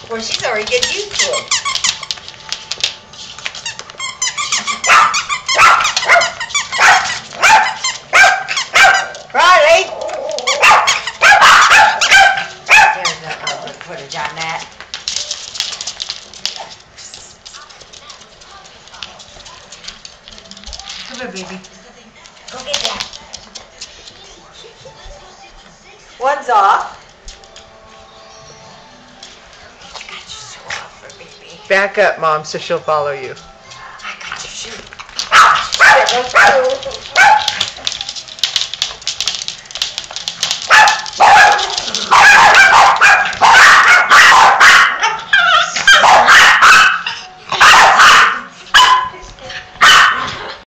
Well, she's already getting used to it. Riley! There's no footage on that. Come here, baby. Go get that. One's off. I got your shoe off for baby. Back up, Mom, so she'll follow you. I got your shoe.